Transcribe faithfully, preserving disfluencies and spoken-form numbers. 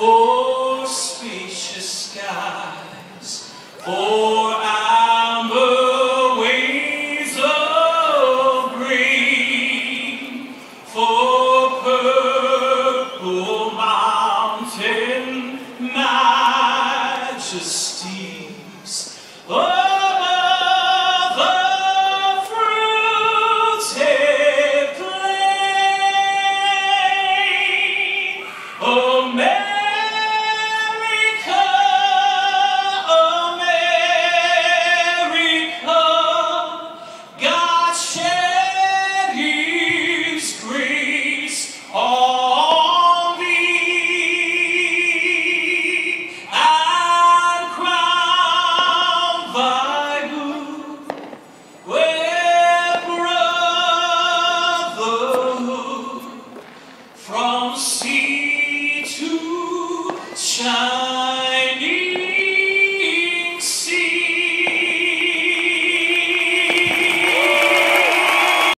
for spacious skies, for amber waves of green, for purple mountain majesties. Above the fruited plain, America, America, God shed His grace on thee, and crown thy good with brotherhood from sea to shine.